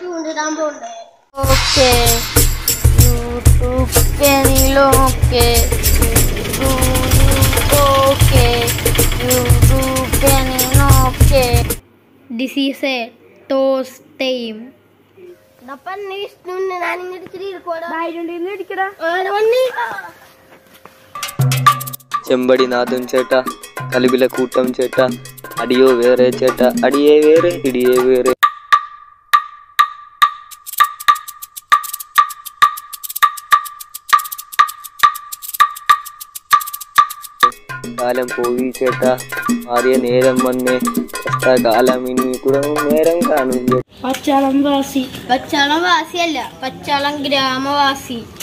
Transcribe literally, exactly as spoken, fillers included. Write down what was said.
Okay YouTube ചാനലൊക്കെ okay YouTube ചാനലൊക്കെ this is a toss time. ചെമ്പടി നാദം ചേട്ടാ, കലിബിലെ കൂട്ടം ചേട്ടാ, അടിയോ വേറെ ചേട്ടാ, അടിയേ വേറെ ഇടിയേ വേറെ. കാലം പോയി ചേട്ടാ, മാറിയ നേരം വന്നേ, കാലം ഇനി തുടങ്ങും നേരം കാണും. പച്ചാളം വാസി, പച്ചാളം വാസിയല്ല, പച്ചാളം ഗ്രാമവാസി.